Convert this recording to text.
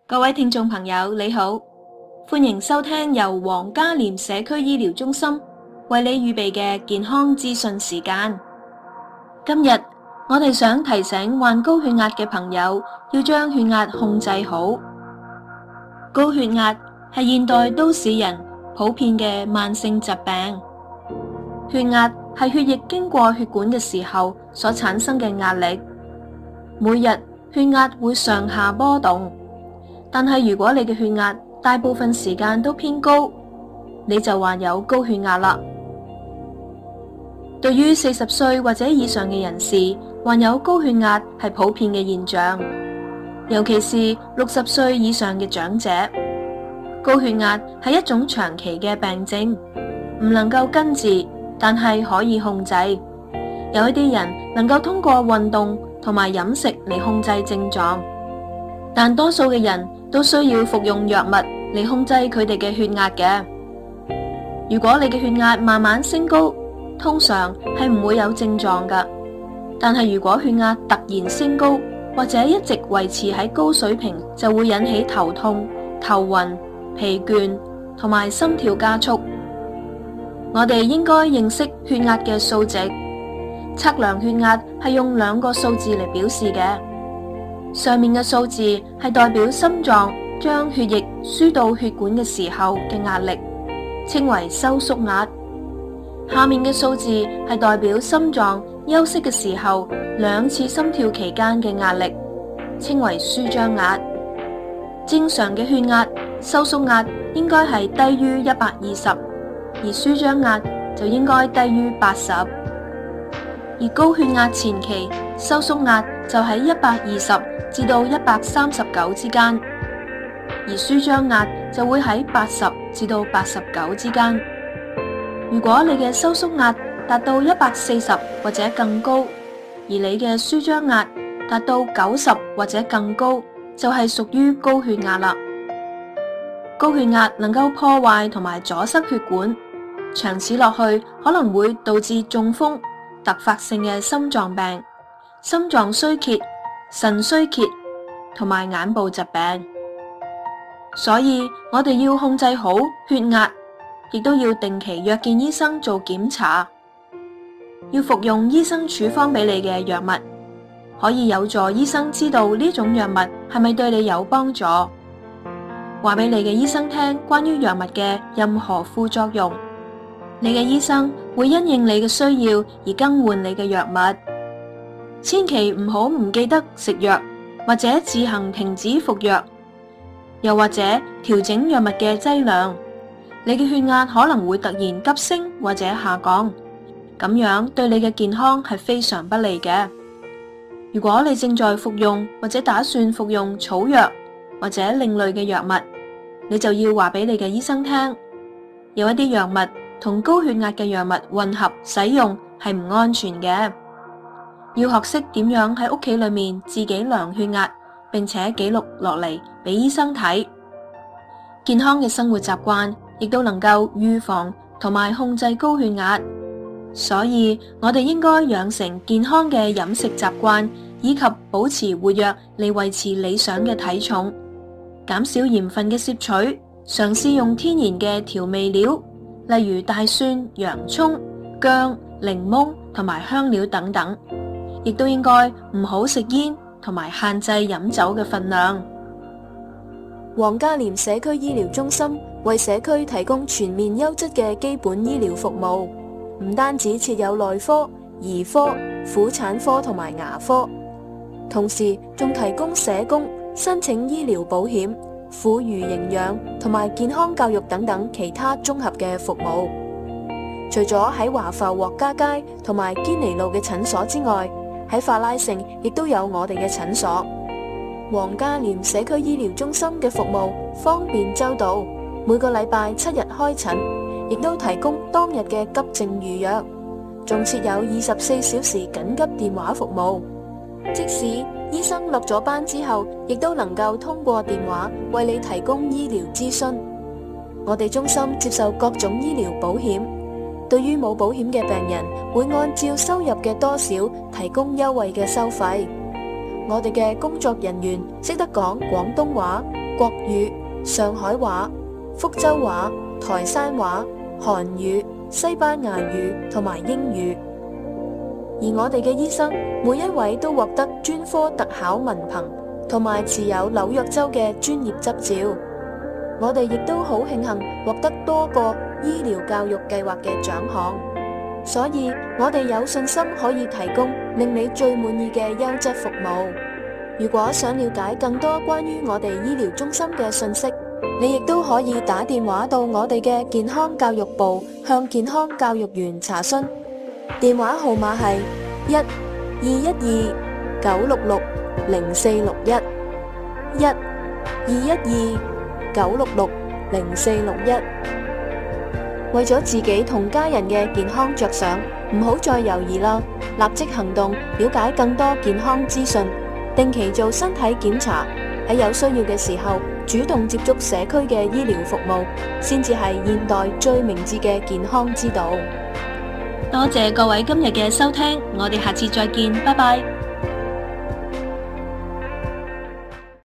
各位聽眾朋友，你好，歡迎收聽由黃家廉社區醫療中心為你預備嘅健康資訊時間。今日我哋想提醒患高血壓嘅朋友，要將血壓控制好。高血壓係現代都市人普遍嘅慢性疾病。血壓係血液經過血管嘅時候所產生嘅壓力，每日血壓會上下波動。但係如果你嘅血壓大部分時間都偏高，你就患有高血壓啦。對於40歲或者以上嘅人士，患有高血壓係普遍嘅現象，尤其是60歲以上嘅長者。高血壓係一種長期嘅病症，唔能夠根治，但係可以控制。有一啲人能夠通過運動同埋飲食嚟控制症狀，但多數嘅人都需要服用藥物嚟控制佢哋嘅血壓嘅。如果你嘅血壓慢慢升高，通常係唔會有症狀㗎。但係如果血壓突然升高，或者一直維持喺高水平，就會引起頭痛、頭暈、疲倦同埋心跳加速。我哋應該認識血壓嘅數值，測量血壓係用2個數字嚟表示嘅。上面嘅數字係代表心臟將血液輸到血管嘅時候嘅壓力，稱為收縮壓。下面嘅數字係代表心臟休息嘅時候2次心跳期間嘅壓力，稱為舒張壓。正常嘅血壓收縮壓應該係低於120，而舒張壓就應該低於80。而高血壓前期收縮壓就喺120至到139之間，而舒張壓就會喺80至到89之間。如果你嘅收縮壓達到140或者更高，而你嘅舒張壓達到90或者更高，就係屬於高血壓啦。高血壓能夠破壞同埋阻塞血管，長此落去可能會導致中風、突發性嘅心臟病、心臟衰竭、腎衰竭同埋眼部疾病。所以我哋要控制好血壓，亦都要定期約見醫生做檢查，要服用醫生處方俾你嘅藥物，可以有助醫生知道呢種藥物係咪對你有幫助。話俾你嘅醫生聽關於藥物嘅任何副作用，你嘅醫生會因應你嘅需要而更換你嘅藥物。千祈唔好唔記得食藥，或者自行停止服藥，又或者調整藥物嘅劑量。你嘅血壓可能會突然急升或者下降，咁樣對你嘅健康係非常不利嘅。如果你正在服用或者打算服用草藥或者另類嘅藥物，你就要話俾你嘅醫生聽，有一啲藥物同高血壓嘅藥物混合使用係唔安全嘅。要學識點樣喺屋企裏面自己量血壓，並且記錄落嚟俾醫生睇。健康嘅生活習慣亦都能夠預防同埋控制高血壓，所以我哋應該養成健康嘅飲食習慣，以及保持活躍嚟維持理想嘅體重，減少鹽分嘅攝取，嘗試用天然嘅調味料，例如大蒜、洋蔥、薑、檸檬同埋香料等等。亦都應該唔好食煙，同埋限制飲酒嘅份量。 黃家廉社區醫療中心為社區提供全面優質嘅基本醫療服務，唔單止設有內科、兒科、婦產科同埋牙科，同時仲提供社工、申請醫療保險、婦孺營養同埋健康教育等等其他綜合嘅服務。除咗喺華埠獲嘉街同埋堅尼路嘅診所之外，喺法拉盛亦都有我哋嘅診所。黃家廉社區醫療中心嘅服務方便周到，每個禮拜7日開診，亦都提供當日嘅急症預約，仲設有24小時緊急電話服務。即使醫生落咗班之後，亦都能夠通過電話為你提供醫療諮詢。我哋中心接受各種醫療保險，對於冇保險嘅病人，會按照收入嘅多少提供優惠嘅收費。我哋嘅工作人員識得講廣東話、 國語、上海話、福州話、台山話、韓語、西班牙語同埋英語。而我哋嘅醫生每一位都獲得專科特考文憑，同埋持有紐約州嘅專業執照。我哋亦都好慶幸獲得多個醫療教育計劃嘅獎項，所以我哋有信心可以提供令你最滿意嘅優質服務。如果想了解更多關於我哋醫療中心嘅信息，你亦都可以打電話到我哋嘅健康教育部向健康教育員查詢，電話號碼係1-212-966-0461 1-212-966-0461。為咗自己同家人嘅健康着想，唔好再猶豫啦，立即行動，了解更多健康資訊，定期做身體檢查，喺有需要嘅時候主動接觸社區嘅醫療服務，先至係現代最明智嘅健康之道。 多謝各位今日嘅收聽，我哋下次再見，拜拜。